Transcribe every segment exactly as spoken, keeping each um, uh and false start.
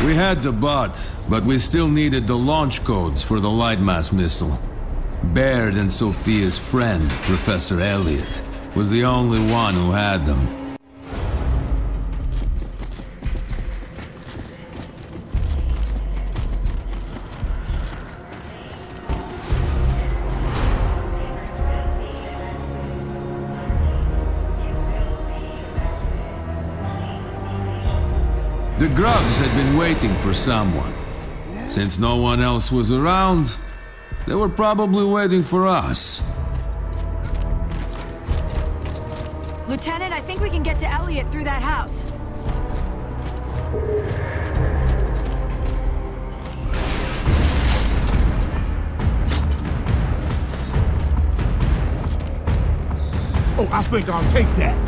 We had the bot, but we still needed the launch codes for the Lightmass missile. Baird and Sophia's friend, Professor Elliot, was the only one who had them. The grubs had been waiting for someone. Since no one else was around, they were probably waiting for us. Lieutenant, I think we can get to Elliot through that house. Oh, I think I'll take that.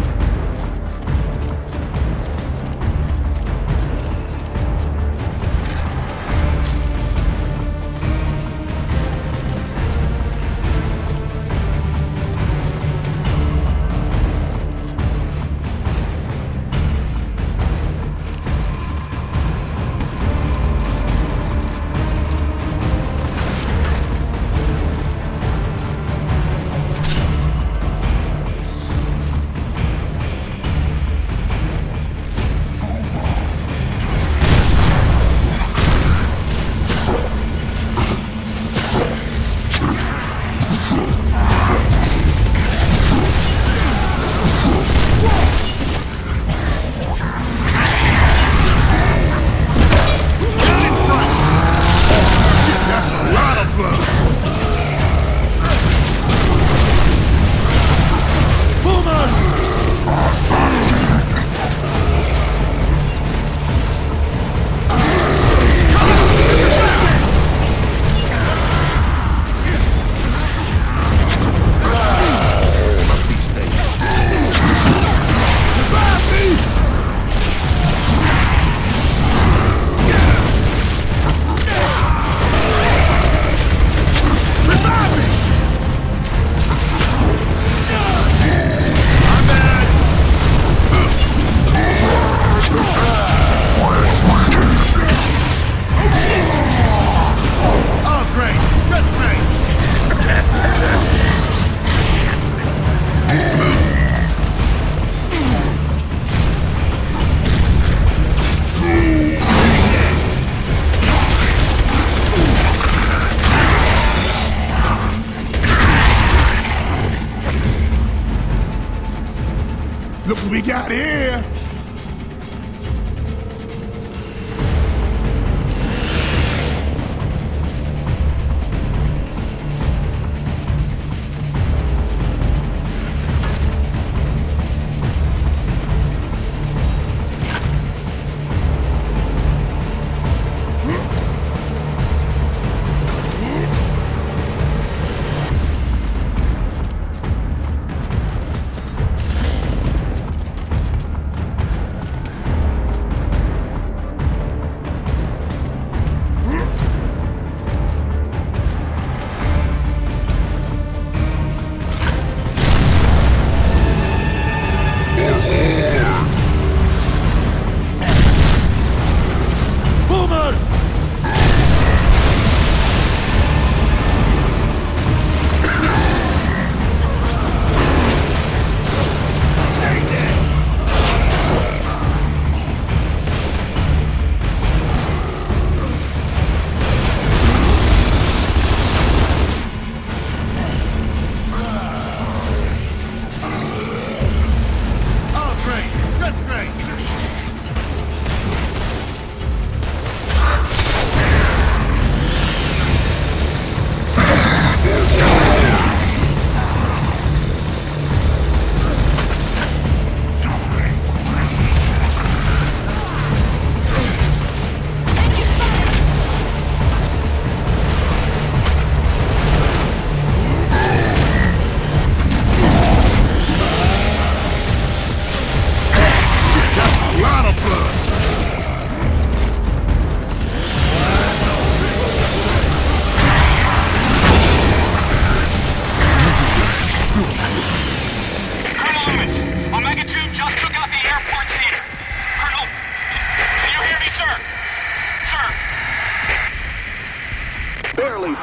Look what we got here!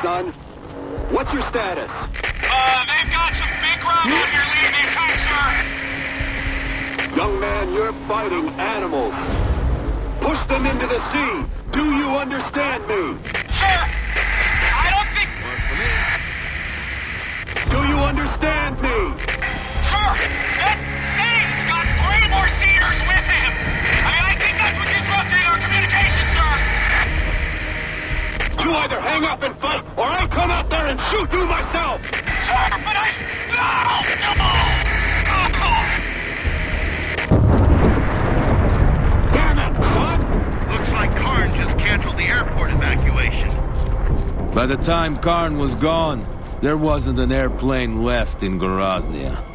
son. What's your status? Uh, they've got some big ground out here leading the attack, sir! Young man, you're fighting animals. Push them into the sea! Do you understand me? Sir! I don't think... Do you understand me? Sir! That thing's got three more cedars with him! I mean, I think that's what's disrupting our communication, sir! You either hang up and fight, or I come out there and shoot you myself! Sir, but I... No! No! Damn it, son! Looks like Karn just canceled the airport evacuation. By the time Karn was gone, there wasn't an airplane left in Grozny.